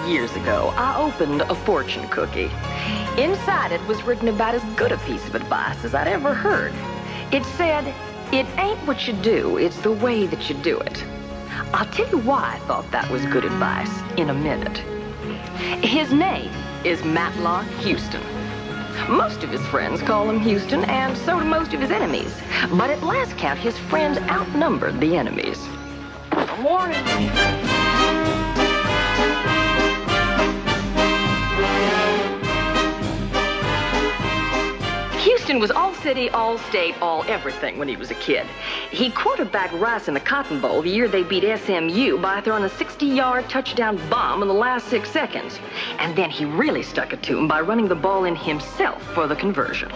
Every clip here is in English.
years ago, I opened a fortune cookie. Inside it was written about as good a piece of advice as I'd ever heard. It said, "It ain't what you do, it's the way that you do it." I'll tell you why I thought that was good advice in a minute. His name is Matlock Houston. Most of his friends call him Houston, and so do most of his enemies. But at last count, his friends outnumbered the enemies. Good morning. Houston was all city, all state, all everything when he was a kid. He quarterbacked Rice in the Cotton Bowl the year they beat SMU by throwing a 60-yard touchdown bomb in the last 6 seconds. And then he really stuck it to him by running the ball in himself for the conversion.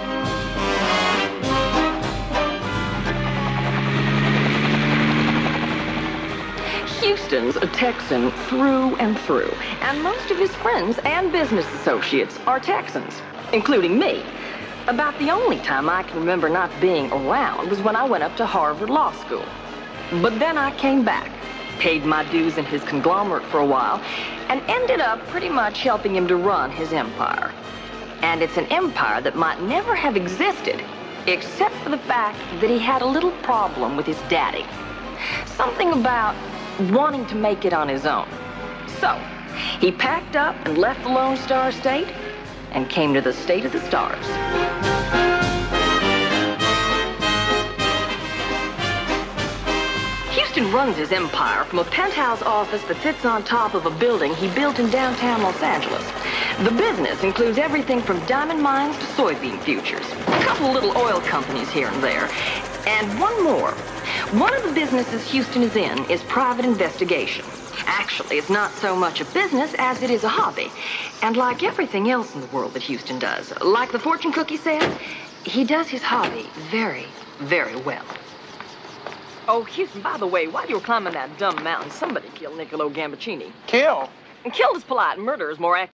Houston's a Texan through and through, and most of his friends and business associates are Texans, including me. About the only time I can remember not being around was when I went up to Harvard Law School. But then I came back, paid my dues in his conglomerate for a while, and ended up pretty much helping him to run his empire. And it's an empire that might never have existed, except for the fact that he had a little problem with his daddy. Something about wanting to make it on his own. So, he packed up and left the Lone Star State and came to the state of the stars. Houston runs his empire from a penthouse office that sits on top of a building he built in downtown Los Angeles. The business includes everything from diamond mines to soybean futures, a couple of little oil companies here and there, and one more. One of the businesses Houston is in is private investigation. Actually, it's not so much a business as it is a hobby. And like everything else in the world that Houston does, like the fortune cookie said, he does his hobby very, very well. Oh, Houston, by the way, while you were climbing that dumb mountain, somebody killed Niccolo Gambaccini. Kill? And killed is polite, murder is more accurate.